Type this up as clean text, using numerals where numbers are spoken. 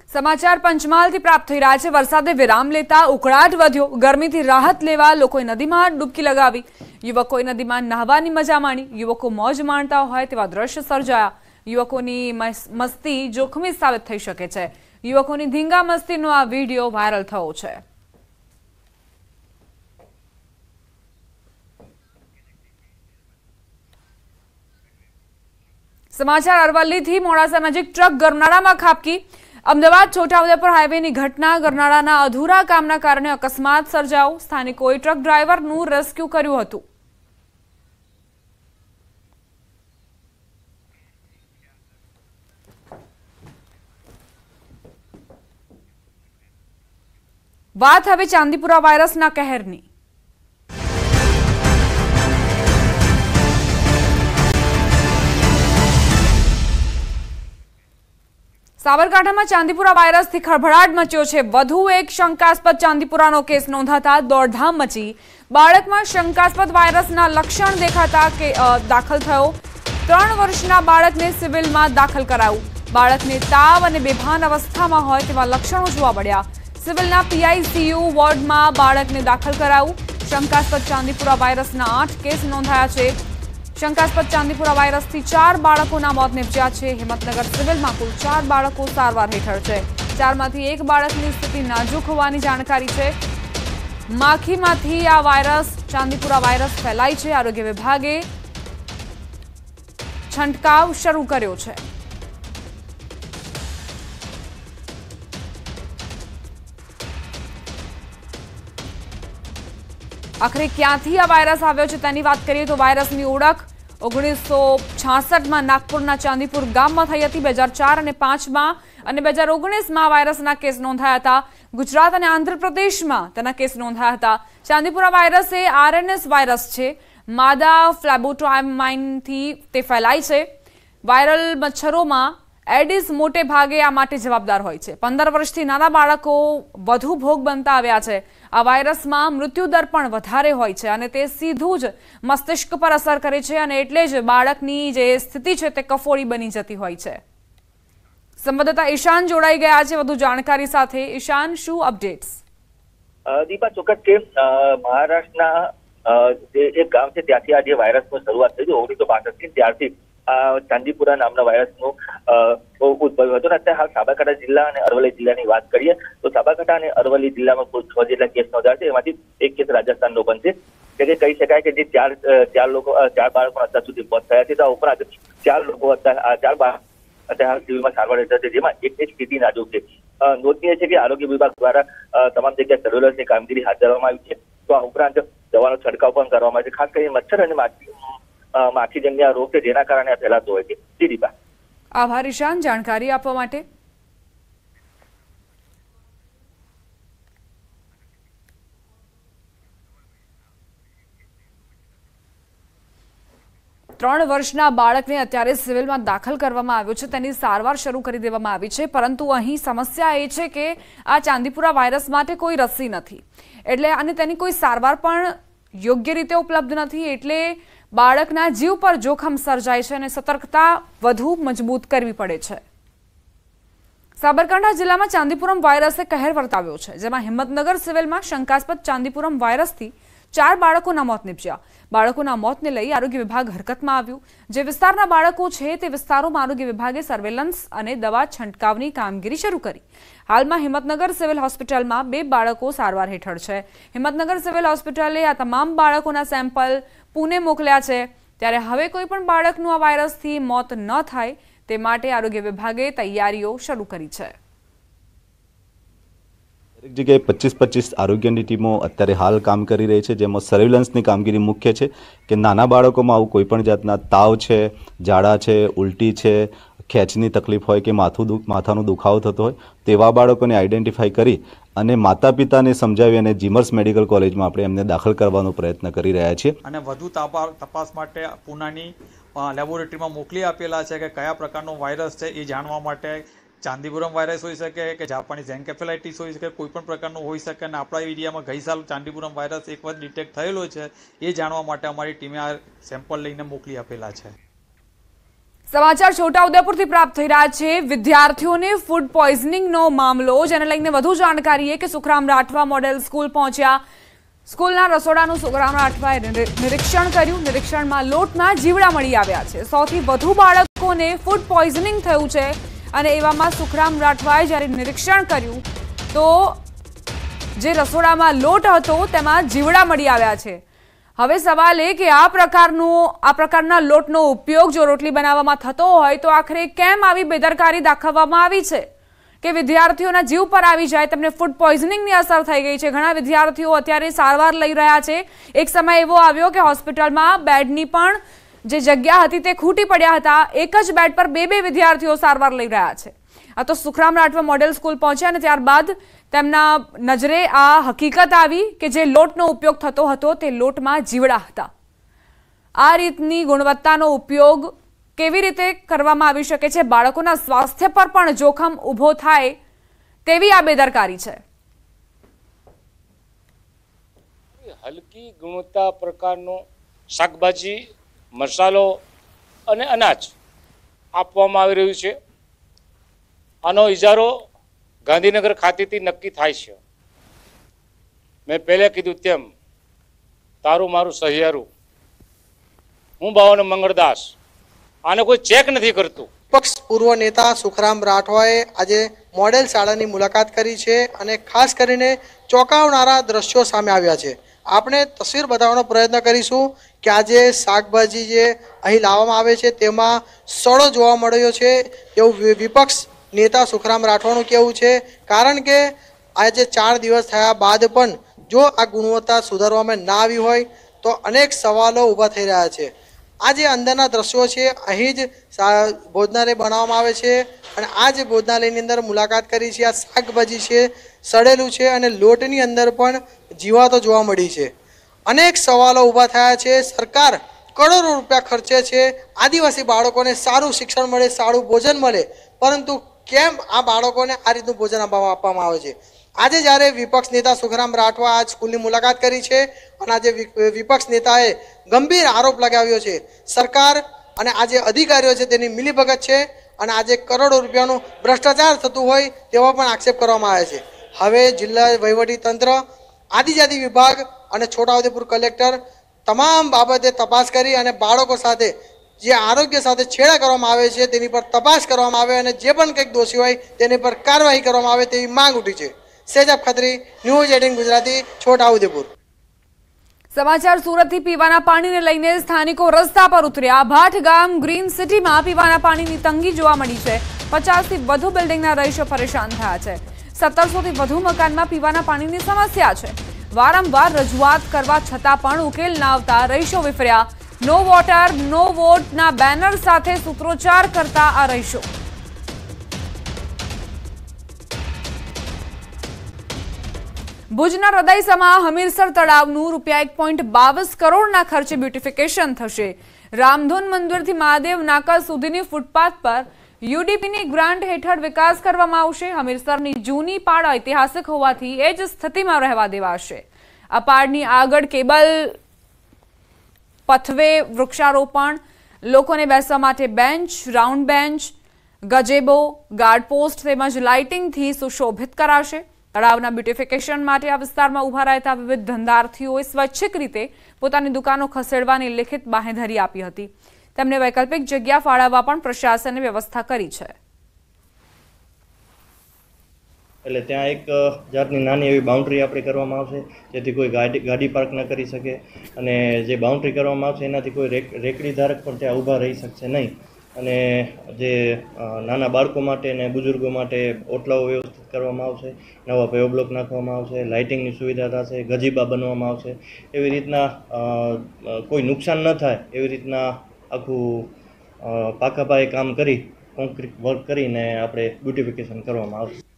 समाचार पंचमहालથી પ્રાપ્ત થઈ રહ્યા છે। વરસાદે વિરામ લેતા ઉકળાટ વધ્યો। ગરમીથી રાહત લેવા લોકોએ નદીમાં ડૂબકી લગાવી। યુવકોએ નદીમાં નહાવાની મજા માણી। યુવકો મોજ માણતા હોય તેવા દ્રશ્ય સર્જાયા। યુવકોની મસ્તી જોખમી સાબિત થઈ શકે છે। યુવકોની ધીંગા મસ્તીનો આ વિડીયો વાયરલ થયો છે। समाचार अरवल्लीथी मोडासा नजीक ट्रक गरनाळाમાં ખાબકી। अमदावाद छोटाउदेपुर हाईवेની ઘટના ગરનાળાના અધૂરા કામના કારણે અકસ્માત સર્જાયો। સ્થાનિકોએ ટ્રક ડ્રાઈવરનું રેસ્ક્યુ કર્યું હતું। વાત હવે ચાંદીપુરા વાયરસના કહેરની। સાબરકાંઠામાં ચાંદીપુરા વાયરસથી ખળભળાટ મચ્યો છે। વધુ એક શંકાસ્પદ ચાંદીપુરાનો કેસ નોંધાતા દોડધામ મચી। બાળકમાં શંકાસ્પદ વાયરસના લક્ષણ દેખાતા દાખલ થયો। 3 વર્ષના બાળકને સિવિલમાં દાખલ કરાયું। બાળકને તાવ અને બેભાન અવસ્થામાં હોય તેવા લક્ષણો જોવા મળ્યા। સિવિલના પીઆઈસીયુ વોર્ડમાં બાળકને દાખલ કરાયું। શંકાસ્પદ ચાંદીપુરા વાયરસના 8 કેસ નોંધાયા છે। शंकास्पद चांदीपुरा वायरसથી 4 બાળકોના મોત નિપજ્યા છે। હિંમતનગર સિવિલમાં કુલ 4 બાળકો સારવાર હેઠળ છે। 4માંથી 1 બાળકની સ્થિતિ નાજુક હોવાની જાણકારી છે। માખીમાંથી આ વાયરસ ચાંદીપુરા વાયરસ ફેલાય છે। આરોગ્ય વિભાગે છંટકાવ શરૂ કર્યો છે। આખરે ક્યાંથી આ વાયરસ આવ્યો છે તેની વાત કરીએ તો વાયરસની ઓળખ 1966માં નાગપુરના ચાંદીપુર ગામમાં થઈ હતી। 2004 અને 5માં અને 2019માં વાયરસના કેસ નોંધાયા હતા। ગુજરાત અને આંધ્રપ્રદેશમાં તેના કેસ નોંધાયા હતા। ચાંદીપુરા વાયરસ એ આરએનએસ વાયરસ છે। માદા ફ્લેબોટોમાઇનથી તે ફેલાય છે। વાયરલ મચ્છરોમાં એડિસ મોટે ભાગે આ માટે જવાબદાર હોય છે। 15 વર્ષથી નાના બાળકો વધુ ભોગ બનતા આવ્યા છે। આ વાયરસમાં મૃત્યુદર પણ વધારે હોય છે અને તે સીધું જ મસ્તિષ્ક પર અસર કરે છે અને એટલે જ બાળકની જે સ્થિતિ છે તે કફોડી બની જતી હોય છે। સંવાદદાતા ઈશાન જોડાઈ ગયા છે વધુ જાણકારી સાથે। ઈશાન, શું અપડેટ્સ? દીપા, ચોક્કસ કે મહારાષ્ટ્રના જે એક ગામ છે ત્યાંથી આ જે વાયરસની શરૂઆત થઈ 1962 ત્યારથી ચાંદીપુરા નામના વાયરસનું ઉદ્ભવ હતો। અત્યારે હાલ સાબરકાંઠા જિલ્લા અને અરવલ્લી જિલ્લાની વાત કરીએ તો સાબરકાંઠા અને અરવલ્લી જિલ્લામાં કુલ 6 જેટલા કેસ નોંધાયા છે। એમાંથી એક કેસ રાજસ્થાનનો પણ છે। એટલે કહી શકાય કે જે ચાર બાળકો અત્યાર સુધી મોત થયા છે। તો ઉપરાંત 4 લોકો અત્યારે સિવિલમાં સારવાર હેઠળ છે, જેમાં એકની સ્થિતિ નાજુક છે। નોંધનીય છે કે આરોગ્ય વિભાગ દ્વારા તમામ જગ્યાએ સર્વેલન્સની કામગીરી હાથ ધરવામાં આવી છે। તો આ ઉપરાંત દવાનો છંટકાવ પણ કરવામાં આવે છે। ખાસ કરીને મચ્છર અને માખીજન્ય રોગ છે જેના કારણે આ ફેલાતો હોય છે। દીપા, આભાર ઈશાન જાણકારી આપવા માટે। ત્રણ વર્ષના બાળકને અત્યારે સિવિલમાં દાખલ કરવામાં આવ્યો છે। તેની સારવાર શરૂ કરી દેવામાં આવી છે। પરંતુ અહીં સમસ્યા એ છે કે આ ચાંદીપુરા વાયરસ માટે કોઈ રસી નથી, એટલે અને તેની કોઈ સારવાર પણ યોગ્ય રીતે ઉપલબ્ધ નથી। એટલે બાળકના જીવ પર જોખમ સર્જાય છે અને સતર્કતા વધુ મજબૂત કરવી પડે છે। સાબરકાંઠા જિલ્લામાં ચાંદીપુરમ વાયરસે કહેર વર્તાવ્યો છે, જેમાં હિંમતનગર સિવિલમાં શંકાસ્પદ ચાંદીપુરમ વાયરસથી 4 બાળકોના મોત નિપજ્યા। બાળકોના મોતને લઈ આરોગ્ય વિભાગ હરકતમાં આવ્યું। જે વિસ્તારના બાળકો છે તે વિસ્તારોમાં આરોગ્ય વિભાગે સર્વેલન્સ અને દવા છંટકાવની કામગીરી શરૂ કરી। હાલમાં હિંમતનગર સિવિલ હોસ્પિટલમાં 2 બાળકો સારવાર હેઠળ છે। હિંમતનગર સિવિલ હોસ્પિટલે આ તમામ બાળકોના સેમ્પલ પુણે મોકલ્યા છે। ત્યારે હવે કોઈ પણ બાળકનું આ વાયરસથી મોત ન થાય તે માટે આરોગ્ય વિભાગે તૈયારીઓ શરૂ કરી છે। દરેક જગ્યાએ 25-25 આરોગ્યની ટીમો અત્યારે હાલ કામ કરી રહી છે, જેમાં સર્વેલન્સની કામગીરી મુખ્ય છે કે નાના બાળકોમાં આવું કોઈપણ જાતના તાવ છે, ઝાડા છે, ઉલટી છે, ખેંચની તકલીફ હોય કે માથાનો દુખાવો થતો હોય તેવા બાળકોને આઈડેન્ટિફાઈ કરી અને માતા પિતાને સમજાવી અને જીમર્સ મેડિકલ કોલેજમાં આપણે એમને દાખલ કરવાનો પ્રયત્ન કરી રહ્યા છીએ। અને વધુ તપાસ માટે પૂનાની લેબોરેટરીમાં મોકલી આપેલા છે કે કયા પ્રકારનો વાયરસ છે એ જાણવા માટે। ચાંદીપુરમ વાયરસ હોઈ શકે કે જાપાનીઝ એન્કેફેલાઇટિસ હોઈ શકે, કોઈ પણ પ્રકારનું હોઈ શકે। અને આપણા એરિયામાં ગઈ સાલ ચાંદીપુરમ વાયરસ એક વખત ડિટેક્ટ થયેલો છે, એ જાણવા માટે અમારી ટીમે આ સેમ્પલ લઈને મોકલી આપેલા છે। સમાચાર છોટાઉદેપુરથી પ્રાપ્ત થઈ રહ્યા છે। વિદ્યાર્થીઓને ફૂડ પોઈઝનિંગનો મામલો, જેને લઈને વધુ જાણકારી કે સુખરામ રાઠવા મોડેલ સ્કૂલ પહોંચ્યા। સ્કૂલના રસોડાનું સુખરામ રાઠવાએ નિરીક્ષણ કર્યું। નિરીક્ષણમાં લોટના જીવડા મળી આવ્યા છે। સૌથી વધુ બાળકોને ફૂડ પોઈઝનિંગ થયું છે અને એવામાં સુખરામ રાઠવાએ જ્યારે નિરીક્ષણ કર્યું તો જે રસોડામાં લોટ હતો તેમાં જીવડા મળી આવ્યા છે। હવે સવાલ એ કે આ પ્રકારના લોટનો ઉપયોગ જો રોટલી બનાવવામાં થતો હોય તો આખરે કેમ આવી બેદરકારી દાખવવામાં આવી છે કે વિદ્યાર્થીઓના જીવ પર આવી જાય, તેમને ફૂડ પોઈઝનિંગની અસર થઈ ગઈ છે। ઘણા વિદ્યાર્થીઓ અત્યારે સારવાર લઈ રહ્યા છે। એક સમય એવો આવ્યો કે હોસ્પિટલમાં બેડની પણ જે જગ્યા હતી તે ખૂટી પડ્યા હતા। એક જ બેડ પર બે વિદ્યાર્થીઓ સારવાર લઈ રહ્યા છે। આ તો સુખરામ રાઠવા મોડેલ સ્કૂલ પહોંચ્યા અને ત્યારબાદ તેમના નજરે આ હકીકત આવી કે જે લોટનો ઉપયોગ થતો હતો તે લોટમાં જીવડા હતા। આ રીતની ગુણવત્તાનો ઉપયોગ કેવી રીતે કરવામાં આવી શકે છે? બાળકોના સ્વાસ્થ્ય પર પણ જોખમ ઊભો થાય તેવી આ બેદરકારી છે। હલકી ગુણવત્તા પ્રકારનો શાકભાજી, મસાલો અને અનાજ આપવામાં આવી રહ્યું છે। આનો ઇજારો ગાંધીનગર ખાતેથી નક્કી થાય છે। મેં પહેલે કીધું તેમ તારું મારું સહિયારું, હું ભાવનો મંગળદાસ, આને કોઈ ચેક નથી કરતું। પક્ષ પૂર્વ નેતા સુખરામ રાઠવાએ આજે મોડેલ શાળાની મુલાકાત કરી છે અને ખાસ કરીને ચોંકાવનારા દ્રશ્યો સામે આવ્યા છે। આપણે તસવીર બતાવવાનો પ્રયત્ન કરીશું કે આજે શાકભાજી જે અહીં લાવવામાં આવે છે તેમાં સડો જોવા મળ્યો છે એવું વિપક્ષ નેતા સુખરામ રાઠવાનું કહેવું છે। કારણ કે આજે 4 દિવસ થયા બાદ પણ જો આ ગુણવત્તા સુધારવામાં ના આવી હોય તો અનેક સવાલો ઊભા થઈ રહ્યા છે। આ જે અંદરના દ્રશ્યો છે, અહીં જ ભોજનાલય બનાવવામાં આવે છે અને આ જે ભોજનાલયની અંદર મુલાકાત કરી છે, આ શાકભાજી છે, સડેલું છે અને લોટની અંદર પણ જીવાતો જોવા મળી છે। અનેક સવાલો ઊભા થયા છે। સરકાર કરોડો રૂપિયા ખર્ચે છે આદિવાસી બાળકોને સારું શિક્ષણ મળે, સારું ભોજન મળે, પરંતુ કેમ આ બાળકોને આ રીતનું ભોજન આપવામાં આવે છે? આજે જ્યારે વિપક્ષ નેતા સુખરામ રાઠવા આ સ્કૂલની મુલાકાત કરી છે અને આજે વિપક્ષ નેતાએ ગંભીર આરોપ લગાવ્યો છે સરકાર અને આજે અધિકારીઓ છે તેની મિલીભગત છે અને આજે કરોડો રૂપિયાનું ભ્રષ્ટાચાર થતું હોય તેવા પણ આક્ષેપ કરવામાં આવે છે। હવે જિલ્લા વહીવટી તંત્ર, આદિજાતિ વિભાગ અને છોટાઉદેપુર કલેક્ટર તમામ બાબતે તપાસ કરી અને બાળકો સાથે જે આરોગ્ય સાથે છેડા કરવામાં આવે છે તેની પર તપાસ કરવામાં આવે અને જે પણ કંઈક દોષી હોય તેની પર કાર્યવાહી કરવામાં આવે તેવી માંગ ઉઠી છે। સેજાબ ખત્રી, ન્યૂઝ 18 ગુજરાતી, છોટાઉદેપુર। સમાચાર સુરતથી પીવાના પાણીને લઈને સ્થાનિકો રસ્તા પર ઉતર્યા। ભાટ ગામ ગ્રીન સિટીમાં પીવાના પાણીની તંગી જોવા મળી છે। 50થી વધુ બિલ્ડિંગના રહીશો પરેશાન થયા છે। 1700થી વધુ મકાનમાં પીવાના પાણીની સમસ્યા છે। વારંવાર રજૂઆત કરવા છતાં પણ ઉકેલ ના આવતા રહીશો વિફર્યા। નો વોટર નો વોટના બેનર સાથે સૂત્રોચ્ચાર કરતા આ રહીશો। ભુજના હૃદયસમાં હમીરસર તળાવનું ₹1.22 કરોડના ખર્ચે બ્યુટિફિકેશન થશે। રામધૂન મંદિરથી મહાદેવ નાકા સુધીની ફૂટપાથ પર યુડીપીની ગ્રાન્ટ હેઠળ વિકાસ કરવામાં આવશે। હમીરસરની જૂની પાળ ઐતિહાસિક હોવાથી એ જ સ્થિતિમાં રહેવા દેવાશે। આ પાળની આગળ કેબલ પથવે, વૃક્ષારોપણ, લોકોને બેસવા માટે bench, round bench, gazebo, guard post તેમજ લાઇટિંગથી સુશોભિત કરાશે। તળાવના બ્યુટિફિકેશન માટે આ વિસ્તારમાં ઉભા રહેતા વિવિધ ધંધાર્થીઓએ સ્વૈચ્છિક રીતે પોતાની દુકાનો ખસેડવાની લિખિત બાંહેધરી આપી હતી। તેમને વૈકલ્પિક જગ્યા ફાળવવા પણ પ્રશાસને વ્યવસ્થા કરી છે। એટલે ત્યાં એક જાતની નાની એવી બાઉન્ડ્રી આપણે કરવામાં આવશે જેથી કોઈ ગાડી પાર્ક ન કરી શકે અને જે બાઉન્ડ્રી કરવામાં આવશે એનાથી કોઈ રેકડી ધારક પણ ત્યાં ઊભા રહી શકશે નહીં અને જે નાના બાળકો માટે અને બુઝુર્ગો માટે ઓટલાઓ વ્યવસ્થિત કરવામાં આવશે। નવા પેવ બ્લોક નાખવામાં આવશે, લાઇટિંગની સુવિધા થશે, ગજીબા બનવામાં આવશે। એવી રીતના કોઈ નુકસાન ન થાય એવી રીતના આખું પાકા પાયે કામ કરી કોન્ક્રીટ વર્ક કરીને આપણે બ્યુટિફિકેશન કરવામાં આવશે।